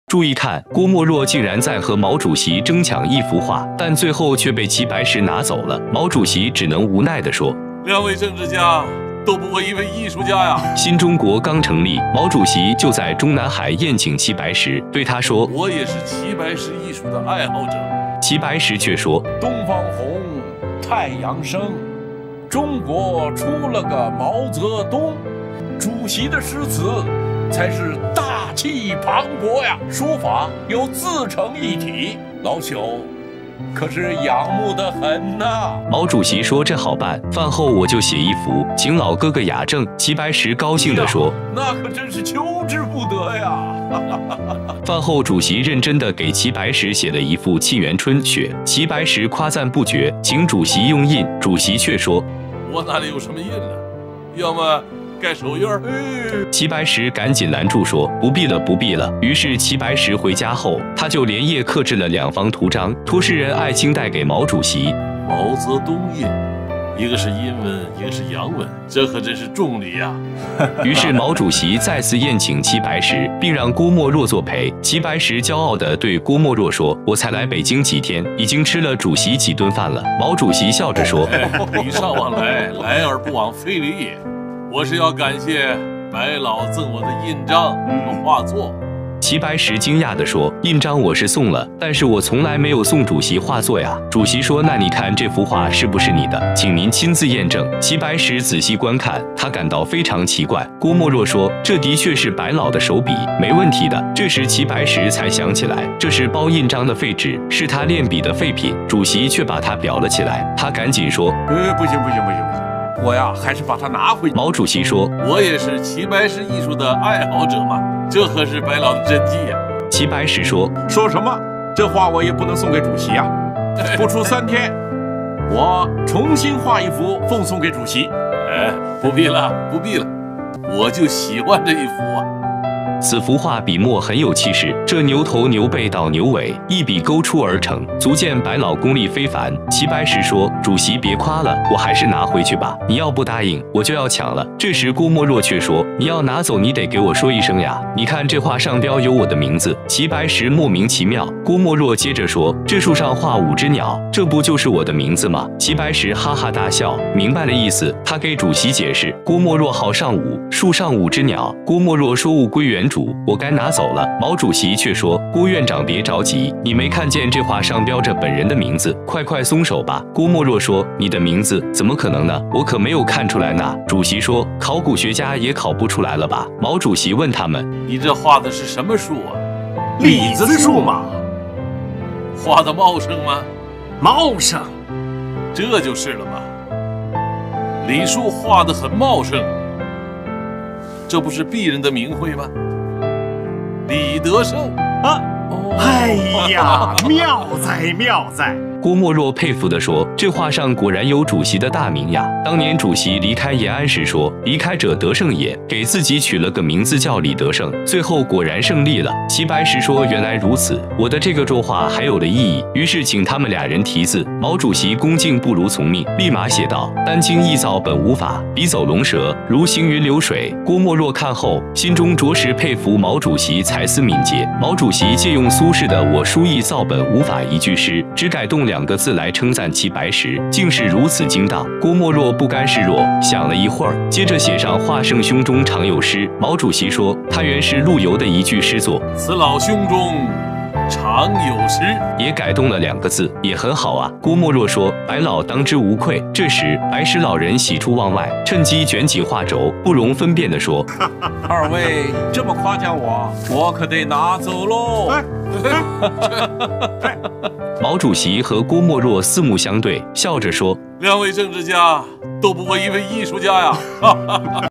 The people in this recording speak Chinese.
注意看，郭沫若竟然在和毛主席争抢一幅画，但最后却被齐白石拿走了。毛主席只能无奈地说：“ 两位政治家都不过一位艺术家呀！” 新中国刚成立，毛主席就在中南海宴请齐白石，对他说：“ 我也是齐白石艺术的爱好者。” 齐白石却说：“ 东方红，太阳升，中国出了个毛泽东，主席的诗词才是大气磅礴呀，书法又自成一体，老朽可是仰慕得很呐。” 毛主席说：“这好办，饭后我就写一幅，请老哥哥雅正。”齐白石高兴地说：“ 那可真是求之不得呀！” 饭后，主席认真地给齐白石写了一幅《沁园春·雪》，齐白石夸赞不绝，请主席用印，主席却说：“ 我哪里有什么印呢？要么盖手印儿。” 齐白石赶紧拦住说：“不必了，不必了。”于是齐白石回家后，他就连夜刻制了2方图章，托诗人艾青带给毛主席。 毛泽东印，一个是阴文，一个是阳文，这可真是重礼呀！ 于是毛主席再次宴请齐白石，并让郭沫若作陪。齐白石骄傲地对郭沫若说：“我才来北京几天，已经吃了主席几顿饭了。”毛主席笑着说：“ 礼尚往来，来而不往非礼也。我是要感谢白老赠我的印章和画作。” 齐白石惊讶地说：“印章我是送了，但是我从来没有送主席画作呀。”主席说：“那你看这幅画是不是你的？请您亲自验证。”齐白石仔细观看，他感到非常奇怪。郭沫若说：“这的确是白老的手笔，没问题的。”这时齐白石才想起来，这是包印章的废纸，是他练笔的废品。主席却把它裱了起来，他赶紧说：“ 不行，我呀还是把它拿回去。” 毛主席说：“ 我也是齐白石艺术的爱好者嘛，这可是白老的真迹呀。” 齐白石说：“ 说什么？这画我也不能送给主席呀！不出3天，我重新画一幅奉送给主席。” 不必了，不必了，我就喜欢这一幅啊。 此幅画笔墨很有气势，这牛头牛背到牛尾，一笔勾出而成，足见白老功力非凡。齐白石说：“主席别夸了，我还是拿回去吧。你要不答应，我就要抢了。”这时郭沫若却说：“你要拿走，你得给我说一声呀！你看这画上标有我的名字。”齐白石莫名其妙。郭沫若接着说：“这树上画5只鸟，这不就是我的名字吗？”齐白石哈哈大笑，明白了意思。他给主席解释：“郭沫若号上午，树上5只鸟。”郭沫若说：“物归原主，我该拿走了。”毛主席却说：“郭院长别着急，你没看见这画上标着本人的名字，快松手吧。”郭沫若说：“你的名字怎么可能呢？我可没有看出来呢。”主席说：“考古学家也考不出来了吧？”毛主席问他们：“ 你这画的是什么树啊？”“ 李子树嘛。”“ 画的茂盛吗？”“ 茂盛。”“ 这就是了嘛。李树画得很茂盛，这不是鄙人的名讳吗？李德胜啊！哎呀，妙哉妙哉！” 郭沫若佩服地说：“这画上果然有主席的大名呀！当年主席离开延安时说，离开者得胜也，给自己取了个名字叫李德胜，最后果然胜利了。”齐白石说：“原来如此，我的这个作画还有了意义。”于是请他们2人题字。毛主席恭敬不如从命，立马写道：“丹青臆造本无法，笔走龙蛇，如行云流水。”郭沫若看后，心中着实佩服毛主席才思敏捷。毛主席借用苏轼的“我书意造本无法”一句诗，只改动2个字来称赞齐白石，竟是如此精当。郭沫若不甘示弱，想了一会儿，接着写上“华圣胸中常有诗”。毛主席说，他原是陆游的一句诗作：“ 此老胸中常有诗”， 也改动了2个字，也很好啊。郭沫若说：“白老当之无愧。”这时，白石老人喜出望外，趁机卷起画轴，不容分辨地说：“ 2位这么夸奖我，我可得拿走喽。” 毛主席和郭沫若四目相对，笑着说：“ 两位政治家都不过一位艺术家呀！”